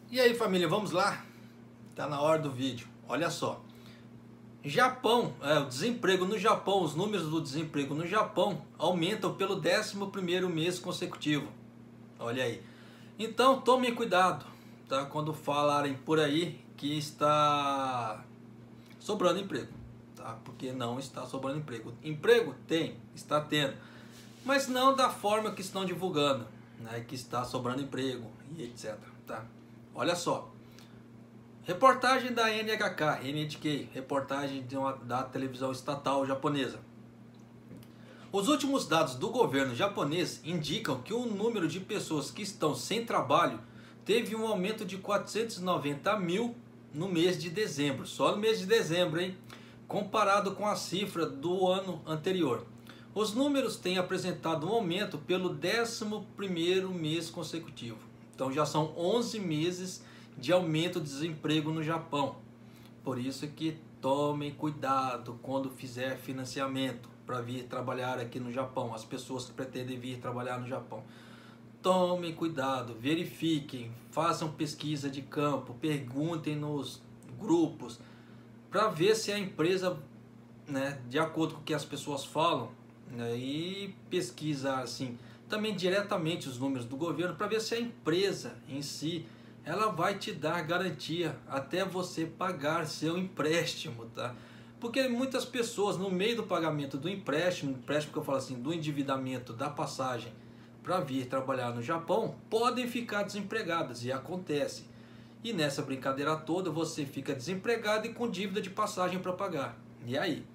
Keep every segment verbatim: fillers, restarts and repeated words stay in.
E aí, família, vamos lá? Tá na hora do vídeo. Olha só. Japão, é, o desemprego no Japão, os números do desemprego no Japão aumentam pelo décimo primeiro mês consecutivo. Olha aí. Então, tomem cuidado, tá? Quando falarem por aí que está sobrando emprego, tá? Porque não está sobrando emprego. Emprego tem, está tendo, mas não da forma que estão divulgando, né? Que está sobrando emprego e etc, tá? Olha só. Reportagem da N H K, N H K, reportagem de uma, da televisão estatal japonesa. Os últimos dados do governo japonês indicam que o número de pessoas que estão sem trabalho teve um aumento de quatrocentos e noventa mil no mês de dezembro, só no mês de dezembro, hein? Comparado com a cifra do ano anterior. Os números têm apresentado um aumento pelo décimo primeiro mês consecutivo. Então já são onze meses de aumento de desemprego no Japão. Por isso que tomem cuidado quando fizer financiamento para vir trabalhar aqui no Japão, as pessoas que pretendem vir trabalhar no Japão. Tomem cuidado, verifiquem, façam pesquisa de campo, perguntem nos grupos para ver se a empresa, né, de acordo com o que as pessoas falam, né, e pesquisar assim também diretamente os números do governo para ver se a empresa em si ela vai te dar garantia até você pagar seu empréstimo, tá? Porque muitas pessoas no meio do pagamento do empréstimo, empréstimo que eu falo assim, do endividamento da passagem para vir trabalhar no Japão, podem ficar desempregadas e acontece. E nessa brincadeira toda você fica desempregado e com dívida de passagem para pagar. E aí?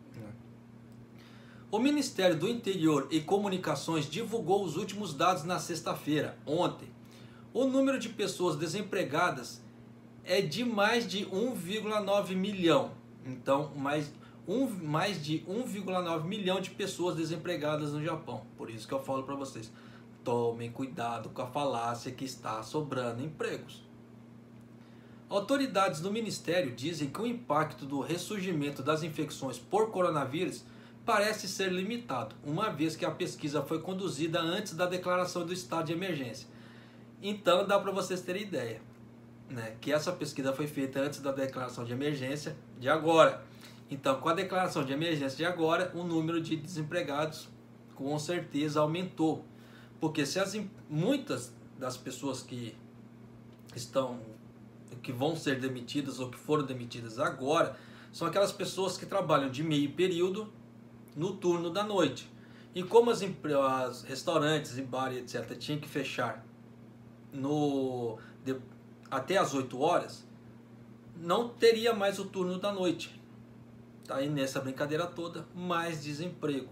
O Ministério do Interior e Comunicações divulgou os últimos dados na sexta-feira, ontem. O número de pessoas desempregadas é de mais de um vírgula nove milhão. Então, mais, um, mais de um vírgula nove milhão de pessoas desempregadas no Japão. Por isso que eu falo para vocês, tomem cuidado com a falácia que está sobrando empregos. Autoridades do Ministério dizem que o impacto do ressurgimento das infecções por coronavírus parece ser limitado, uma vez que a pesquisa foi conduzida antes da declaração do estado de emergência. Então dá para vocês terem ideia, né, que essa pesquisa foi feita antes da declaração de emergência de agora. Então, com a declaração de emergência de agora, o número de desempregados com certeza aumentou. Porque se as, muitas das pessoas que estão, que vão ser demitidas ou que foram demitidas agora, são aquelas pessoas que trabalham de meio período no turno da noite. E como as, as restaurantes e bares, etcétera, tinham que fechar no, de, até as oito horas, não teria mais o turno da noite. Tá aí nessa brincadeira toda, mais desemprego.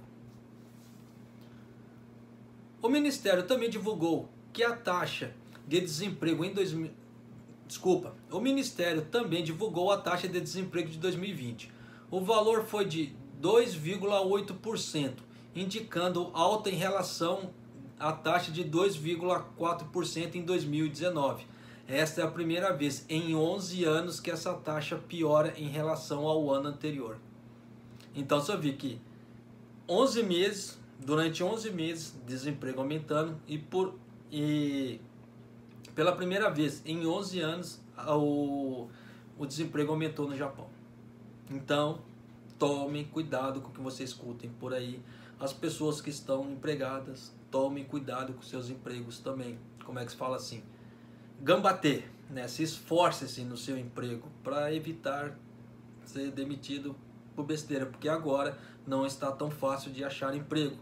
O Ministério também divulgou que a taxa de desemprego em dois mil, desculpa, o Ministério também divulgou a taxa de desemprego de dois mil e vinte. O valor foi de dois vírgula oito por cento, indicando alta em relação à taxa de dois vírgula quatro por cento em dois mil e dezenove. Esta é a primeira vez em onze anos que essa taxa piora em relação ao ano anterior. Então você vê que onze meses, durante onze meses, desemprego aumentando e, por, e pela primeira vez em onze anos o, o desemprego aumentou no Japão. Então tomem cuidado com o que vocês escutem por aí. As pessoas que estão empregadas, tomem cuidado com seus empregos também. Como é que se fala assim? Gambater, né? Se esforce-se no seu emprego para evitar ser demitido por besteira, porque agora não está tão fácil de achar emprego.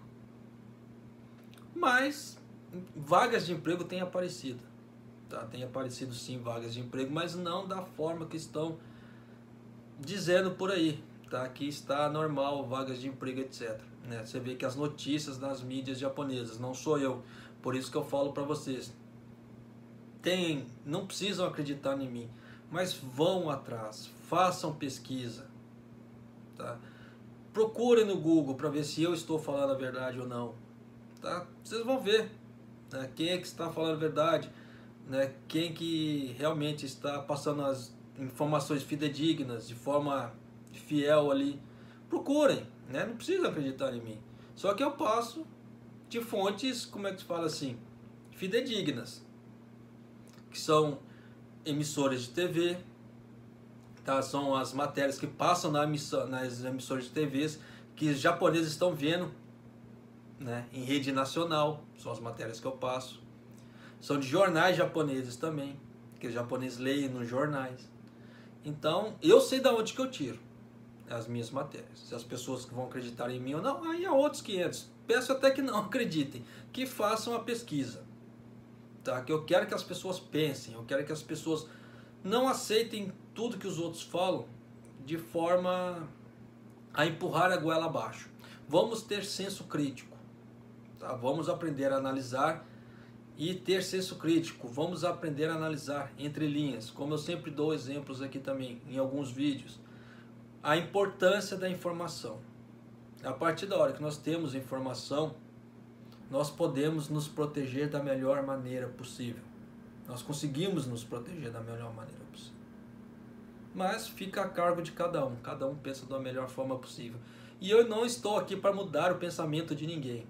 Mas vagas de emprego têm aparecido, tá? Tem aparecido sim vagas de emprego, mas não da forma que estão dizendo por aí, tá? Que está normal, vagas de emprego, etcétera. Né? Você vê que as notícias nas mídias japonesas, não sou eu, por isso que eu falo para vocês. Tem, não precisam acreditar em mim, mas vão atrás, façam pesquisa, tá? Procurem no Google para ver se eu estou falando a verdade ou não, tá? Vocês vão ver, né, quem é que está falando a verdade, né, quem que realmente está passando as informações fidedignas de forma fiel ali. Procurem, né? Não precisam acreditar em mim, só que eu passo de fontes, como é que se fala assim, fidedignas, que são emissoras de T V, tá? São as matérias que passam na emissão, nas emissoras de T Vs que os japoneses estão vendo, né, em rede nacional, são as matérias que eu passo. São de jornais japoneses também, que os japoneses leem nos jornais. Então, eu sei da onde que eu tiro as minhas matérias. Se as pessoas que vão acreditar em mim ou não, aí há outros quinhentos. Peço até que não acreditem, que façam a pesquisa. Tá? Que eu quero que as pessoas pensem, eu quero que as pessoas não aceitem tudo que os outros falam de forma a empurrar a goela abaixo. Vamos ter senso crítico. Tá? Vamos aprender a analisar e ter senso crítico. Vamos aprender a analisar entre linhas, como eu sempre dou exemplos aqui também em alguns vídeos. A importância da informação. A partir da hora que nós temos informação, nós podemos nos proteger da melhor maneira possível. Nós conseguimos nos proteger da melhor maneira possível. Mas fica a cargo de cada um. Cada um pensa da melhor forma possível. E eu não estou aqui para mudar o pensamento de ninguém.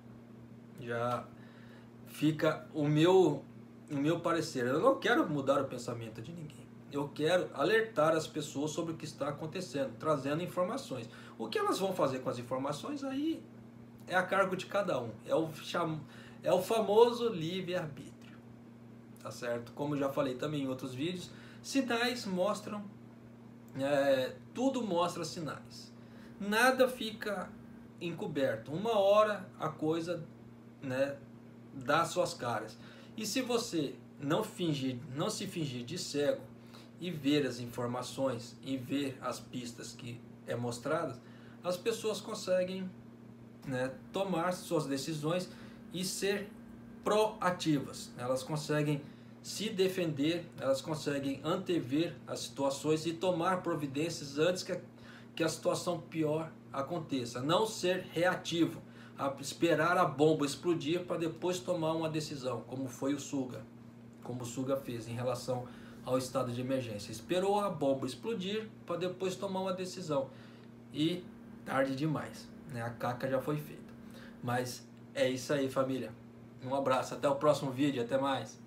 Já fica o meu, o meu parecer. Eu não quero mudar o pensamento de ninguém. Eu quero alertar as pessoas sobre o que está acontecendo, trazendo informações. O que elas vão fazer com as informações aí é a cargo de cada um. É o, cham... é o famoso livre-arbítrio. Tá certo? Como eu já falei também em outros vídeos, sinais mostram, é, tudo mostra sinais. Nada fica encoberto. Uma hora a coisa, né, dá suas caras. E se você não fingir, não se fingir de cego e ver as informações e ver as pistas que é mostradas, as pessoas conseguem, né, tomar suas decisões e ser proativas. Elas conseguem se defender, elas conseguem antever as situações e tomar providências antes que a, que a situação pior aconteça. Não ser reativo, a esperar a bomba explodir para depois tomar uma decisão, como foi o Suga, como o Suga fez em relação ao estado de emergência. Esperou a bomba explodir para depois tomar uma decisão. E tarde demais, né? A caca já foi feita. Mas é isso aí, família. Um abraço, até o próximo vídeo, até mais.